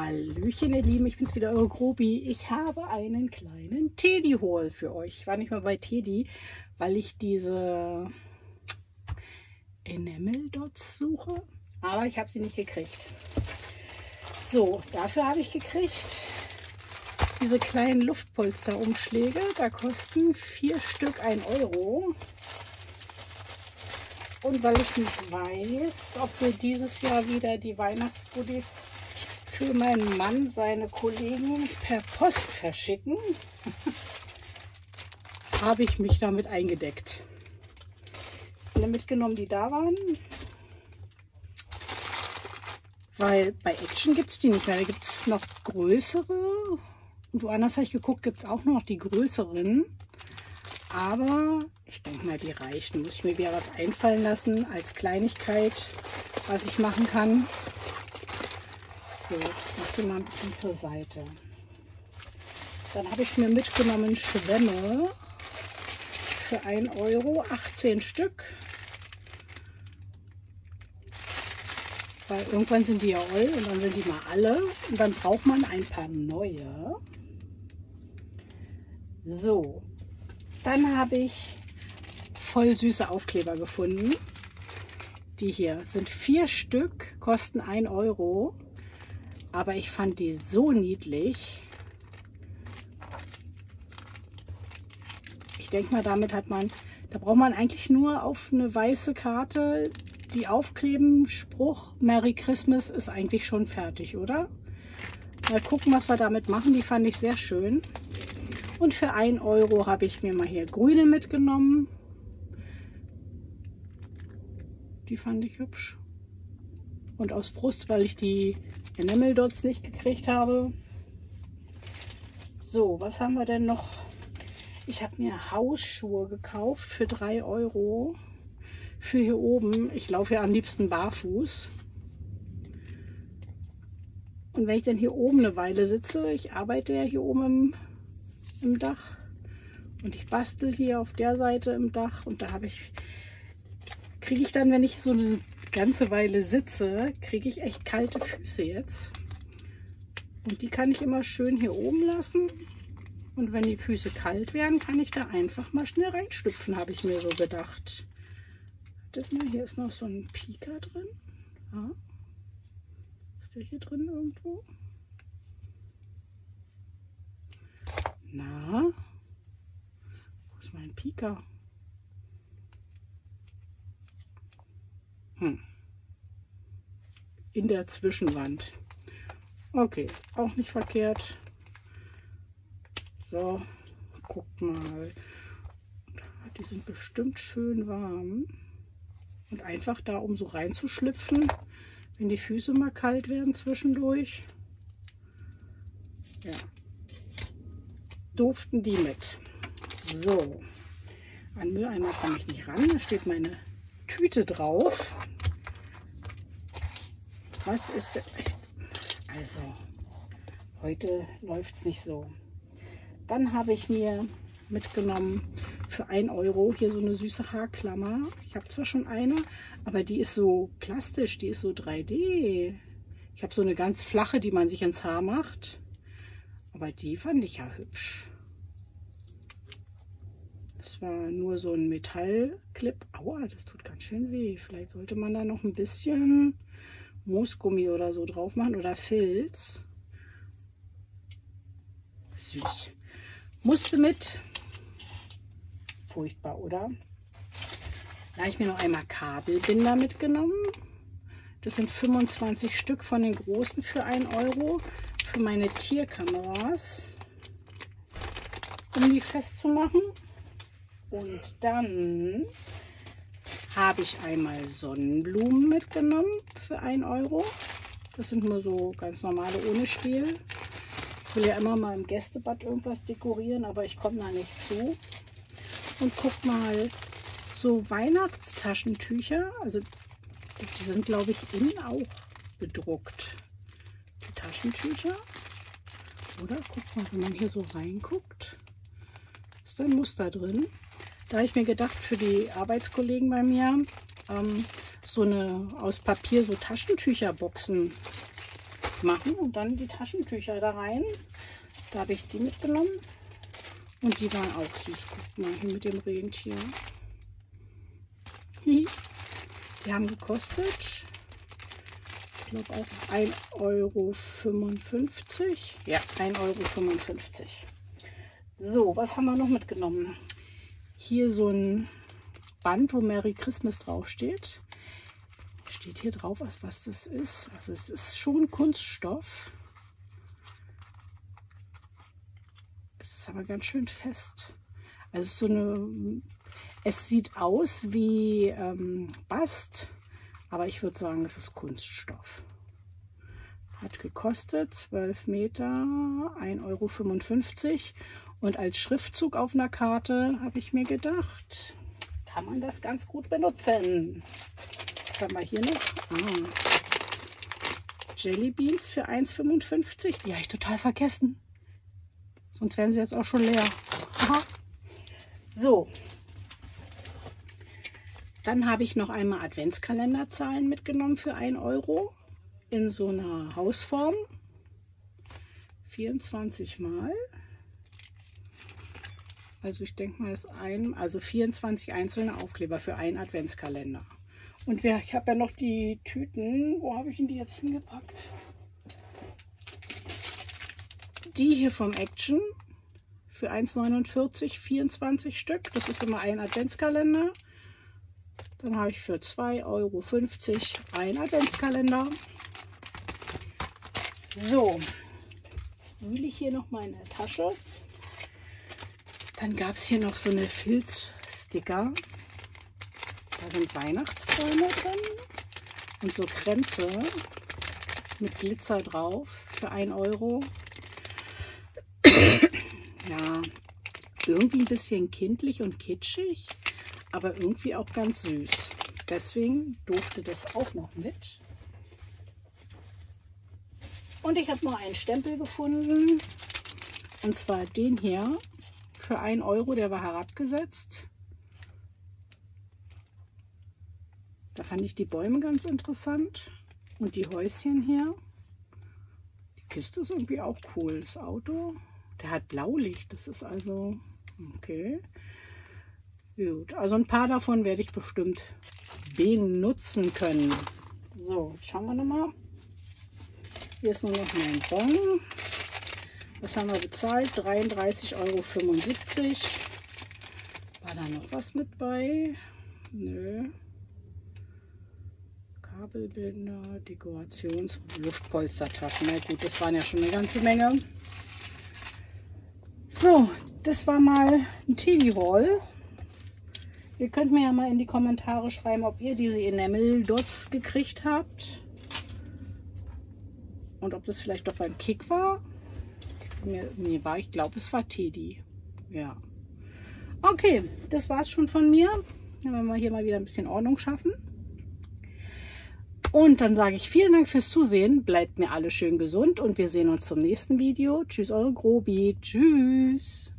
Hallöchen ihr Lieben, ich bin's wieder, eure Grobi. Ich habe einen kleinen Teddy-Haul für euch. Ich war nicht mal bei Teddy, weil ich diese Enamel Dots suche, aber ich habe sie nicht gekriegt. So, dafür habe ich gekriegt diese kleinen Luftpolsterumschläge. Da kosten 4 Stück 1 Euro. Und weil ich nicht weiß, ob wir dieses Jahr wieder die Weihnachtsgoodies für meinen Mann, seine Kollegen per Post verschicken, habe ich mich damit eingedeckt. Alle mitgenommen, die da waren, weil bei Action gibt es die nicht mehr. Da gibt es noch größere und woanders habe ich geguckt, gibt es auch noch die größeren. Aber ich denke mal, die reichen. Muss ich mir wieder was einfallen lassen als Kleinigkeit, was ich machen kann. So, ich mache die mal ein bisschen zur Seite. Dann habe ich mir mitgenommen Schwämme für 1 Euro, 18 Stück. Weil irgendwann sind die ja all und dann sind die mal alle. Und dann braucht man ein paar neue. So, dann habe ich voll süße Aufkleber gefunden. Die hier sind 4 Stück, kosten 1 Euro. Aber ich fand die so niedlich. Ich denke mal, damit hat man, da braucht man eigentlich nur auf eine weiße Karte die aufkleben, Spruch Merry Christmas ist eigentlich schon fertig, oder? Mal gucken, was wir damit machen. Die fand ich sehr schön. Und für 1 Euro habe ich mir mal hier grüne mitgenommen. Die fand ich hübsch. Und aus Frust, weil ich die Enamel Dots nicht gekriegt habe. So, was haben wir denn noch? Ich habe mir Hausschuhe gekauft für 3 Euro. Für hier oben. Ich laufe ja am liebsten barfuß. Und wenn ich dann hier oben eine Weile sitze, ich arbeite ja hier oben im Dach. Und ich bastel hier auf der Seite im Dach. Und da kriege ich dann, wenn ich so eine ganze Weile sitze, kriege ich echt kalte Füße jetzt. Und die kann ich immer schön hier oben lassen. Und wenn die Füße kalt werden, kann ich da einfach mal schnell reinschlüpfen, habe ich mir so gedacht. Wartet mal, hier ist noch so ein Pika drin. Ja. Ist der hier drin irgendwo? Na? Wo ist mein Pika? In der Zwischenwand. Okay, auch nicht verkehrt. So, guckt mal. Die sind bestimmt schön warm. Und einfach da, um so reinzuschlüpfen, wenn die Füße mal kalt werden zwischendurch. Ja. Duften die mit. So. An Mülleimer komme ich nicht ran. Da steht meine Tüte drauf. Was ist denn? Also, heute läuft es nicht so. Dann habe ich mir mitgenommen für 1 Euro hier so eine süße Haarklammer. Ich habe zwar schon eine, aber die ist so plastisch, die ist so 3D. Ich habe so eine ganz flache, die man sich ins Haar macht. Aber die fand ich ja hübsch. Das war nur so ein Metallclip. Aua, das tut ganz schön weh. Vielleicht sollte man da noch ein bisschen Moosgummi oder so drauf machen oder Filz. Süß. Musste mit. Furchtbar, oder? Da habe ich mir noch einmal Kabelbinder mitgenommen. Das sind 25 Stück von den großen für 1 Euro. Für meine Tierkameras. Um die festzumachen. Und dann habe ich einmal Sonnenblumen mitgenommen für 1 Euro. Das sind nur so ganz normale ohne Stiel. Ich will ja immer mal im Gästebad irgendwas dekorieren, aber ich komme da nicht zu. Und guck mal, so Weihnachtstaschentücher, also die sind glaube ich innen auch bedruckt. Die Taschentücher. Oder guck mal, wenn man hier so reinguckt, ist da ein Muster drin. Da habe ich mir gedacht, für die Arbeitskollegen bei mir, so eine aus Papier, so Taschentücherboxen machen und dann die Taschentücher da rein. Da habe ich die mitgenommen. Und die waren auch süß. Guckt mal hier mit dem Rentier. Die haben gekostet, ich glaube auch 1,55 €. Ja, 1,55 €. So, was haben wir noch mitgenommen? Hier so ein Band, wo Merry Christmas draufsteht. Steht hier drauf, was das ist. Also es ist schon Kunststoff. Es ist aber ganz schön fest. Also es ist so eine, es sieht aus wie Bast, aber ich würde sagen, es ist Kunststoff. Hat gekostet 12 Meter, 1,55 € und als Schriftzug auf einer Karte habe ich mir gedacht, kann man das ganz gut benutzen. Was haben wir hier noch? Jelly Beans für 1,55 €. Die habe ich total vergessen. Sonst wären sie jetzt auch schon leer. Aha. So. Dann habe ich noch einmal Adventskalenderzahlen mitgenommen für 1 € in so einer Hausform. 24 Mal. Also ich denke mal, es ist also 24 einzelne Aufkleber für einen Adventskalender. Und ich habe ja noch die Tüten. Wo habe ich denn die jetzt hingepackt? Die hier vom Action für 1,49 €, 24 Stück. Das ist immer ein Adventskalender. Dann habe ich für 2,50 € einen Adventskalender. So, jetzt wühle ich hier noch mal in der Tasche. Dann gab es hier noch so eine Filzsticker. Da sind Weihnachtsbäume drin und so Kränze mit Glitzer drauf für 1 €. Ja, irgendwie ein bisschen kindlich und kitschig, aber irgendwie auch ganz süß. Deswegen durfte das auch noch mit. Und ich habe noch einen Stempel gefunden, und zwar den hier für 1 €, der war herabgesetzt. Da fand ich die Bäume ganz interessant und die Häuschen hier. Die Kiste ist irgendwie auch cool. Das Auto, der hat Blaulicht, das ist also okay. Gut, also ein paar davon werde ich bestimmt benutzen können. So, jetzt schauen wir nochmal. Hier ist nur noch mein Bon. Was haben wir bezahlt? 33,75 €. War da noch was mit bei? Nö. Kabelbinder, Dekorations-, Luftpolstertaschen. Na gut, das waren ja schon eine ganze Menge. So, das war mal ein Teddy-Haul. Ihr könnt mir ja mal in die Kommentare schreiben, ob ihr diese Enamel-Dots gekriegt habt. Und ob das vielleicht doch beim Kick war. Ich glaube, es war Teddy. Ja. Okay, das war es schon von mir. Dann werden wir hier mal wieder ein bisschen Ordnung schaffen. Und dann sage ich vielen Dank fürs Zusehen. Bleibt mir alle schön gesund und wir sehen uns zum nächsten Video. Tschüss, eure Grobi. Tschüss.